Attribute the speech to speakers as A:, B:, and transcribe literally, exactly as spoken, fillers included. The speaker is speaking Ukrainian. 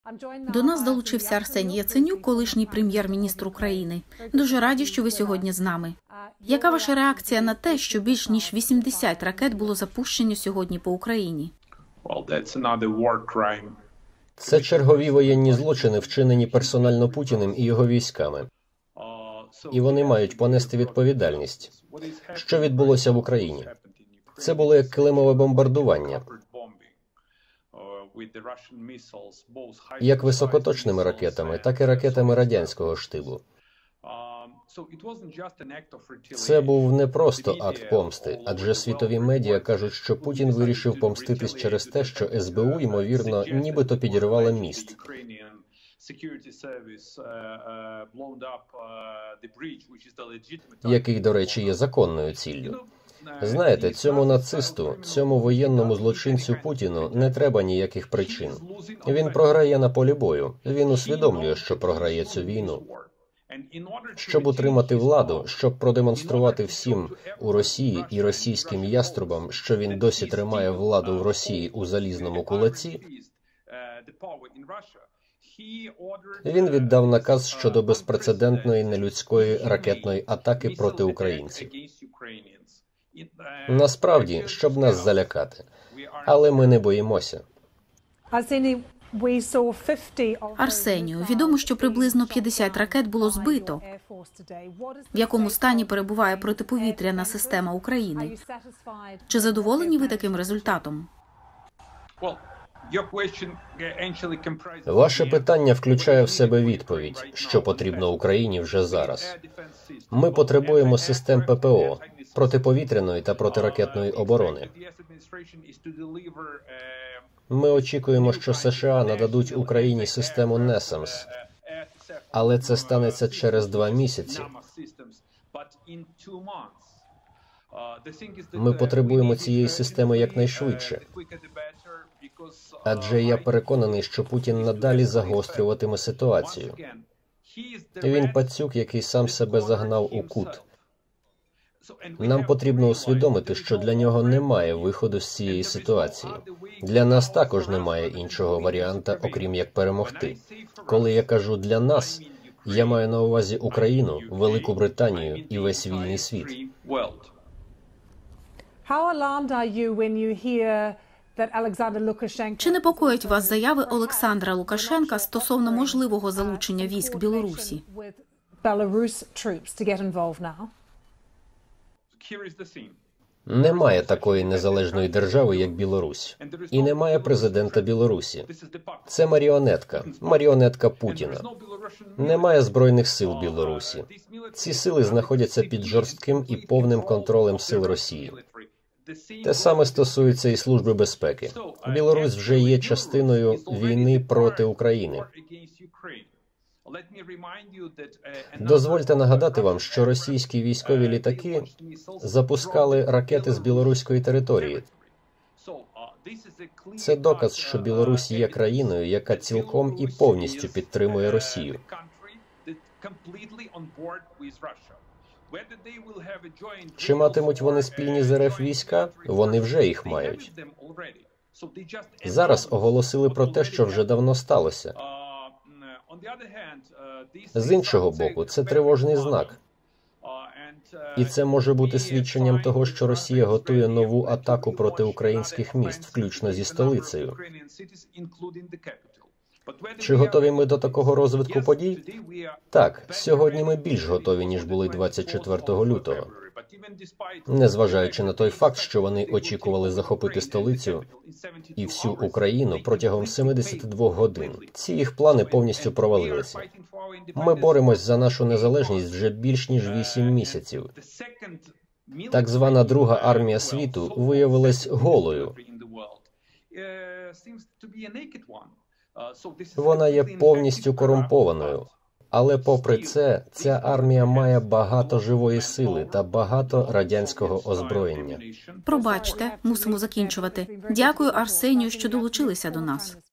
A: До нас долучився Арсеній Яценюк, колишній прем'єр-міністр України. Дуже раді, що ви сьогодні з нами. Яка ваша реакція на те, що більш ніж вісімдесят ракет було запущено сьогодні по Україні?
B: Це чергові воєнні злочини, вчинені персонально Путіним і його військами. І вони мають понести відповідальність. Що відбулося в Україні? Це було як килимове бомбардування. Як високоточними ракетами, так і ракетами радянського штибу. Це був не просто акт помсти, адже світові медіа кажуть, що Путін вирішив помститись через те, що ес бе у, ймовірно, нібито підірвала міст. Який, до речі, є законною ціллю. Знаєте, цьому нацисту, цьому воєнному злочинцю Путіну не треба ніяких причин. Він програє на полі бою. Він усвідомлює, що програє цю війну. Щоб утримати владу, щоб продемонструвати всім у Росії і російським яструбам, що він досі тримає владу в Росії у залізному кулаці, він віддав наказ щодо безпрецедентної нелюдської ракетної атаки проти українців. Насправді, щоб нас залякати. Але ми не боїмося.
A: Арсенію, відомо, що приблизно п'ятдесят ракет було збито. В якому стані перебуває протиповітряна система України? Чи задоволені ви таким результатом?
B: Ваше питання включає в себе відповідь, що потрібно Україні вже зараз. Ми потребуємо систем пе пе о, протиповітряної та протиракетної оборони. Ми очікуємо, що США нададуть Україні систему несамс, але це станеться через два місяці. Ми потребуємо цієї системи якнайшвидше. Адже я переконаний, що Путін надалі загострюватиме ситуацію. Він пацюк, який сам себе загнав у кут. Нам потрібно усвідомити, що для нього немає виходу з цієї ситуації. Для нас також немає іншого варіанта, окрім як перемогти. Коли я кажу «для нас», я маю на увазі Україну, Велику Британію і весь вільний світ.
A: Чи непокоїть вас заяви Олександра Лукашенка стосовно можливого залучення військ Білорусі?
B: Немає такої незалежної держави, як Білорусь. І немає президента Білорусі. Це маріонетка, маріонетка Путіна. Немає збройних сил Білорусі. Ці сили знаходяться під жорстким і повним контролем сил Росії. Те саме стосується і Служби безпеки. Білорусь вже є частиною війни проти України. Дозвольте нагадати вам, що російські військові літаки запускали ракети з білоруської території. Це доказ, що Білорусь є країною, яка цілком і повністю підтримує Росію. Чи матимуть вони спільні з ер еф війська? Вони вже їх мають. Зараз оголосили про те, що вже давно сталося. З іншого боку, це тривожний знак. І це може бути свідченням того, що Росія готує нову атаку проти українських міст, включно зі столицею. Чи готові ми до такого розвитку подій? Так, сьогодні ми більш готові, ніж були двадцять четвертого лютого. Незважаючи на той факт, що вони очікували захопити столицю і всю Україну протягом семидесяти двох годин. Ці їх плани повністю провалилися. Ми боремось за нашу незалежність вже більш ніж вісім місяців. Так звана Друга армія світу виявилась голою. Вона є повністю корумпованою. Але попри це, ця армія має багато живої сили та багато радянського озброєння.
A: Пробачте, мусимо закінчувати. Дякую, Арсенію, що долучилися до нас.